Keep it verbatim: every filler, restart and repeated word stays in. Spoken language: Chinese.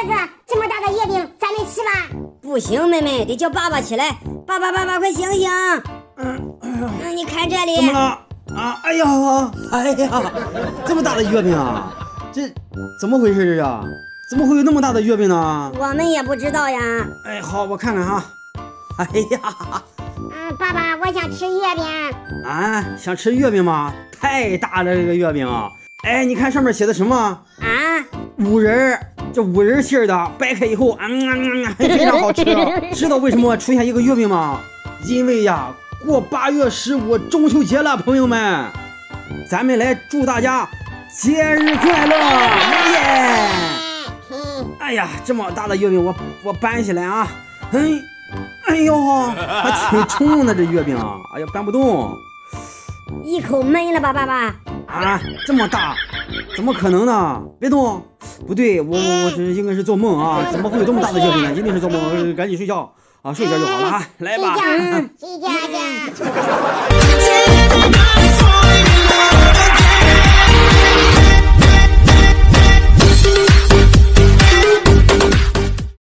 哥哥，这么大的月饼，咱们吃吧？ 不行，妹妹，得叫爸爸起来。爸爸，爸爸，快醒醒！嗯嗯，你看这里。 怎么了？啊！哎呀，哎呀，这么大的月饼啊！这怎么回事这是？怎么会有那么大的月饼呢？ 我们也不知道呀。 哎，好，我看看哈。哎呀， 嗯，爸爸，我想吃月饼。 啊，想吃月饼吗？太大了这个月饼啊！哎，你看上面写的什么？ 啊， 五仁，这五仁馅的，掰开以后，嗯嗯嗯，非常好吃。知道为什么出现一个月饼吗？因为呀，过八月十五中秋节了，朋友们，咱们来祝大家节日快乐！耶！哎呀，这么大的月饼，我我搬起来啊！嗯，哎呦，还挺重的这月饼啊！哎呀，搬不动。 一口闷了吧，爸爸？ 啊，这么大，怎么可能呢？别动！不对，我我我这应该是做梦啊！怎么会有这么大的月饼呢？一定是做梦，赶紧睡觉啊，睡觉就好了啊！来吧， 睡觉，睡觉去。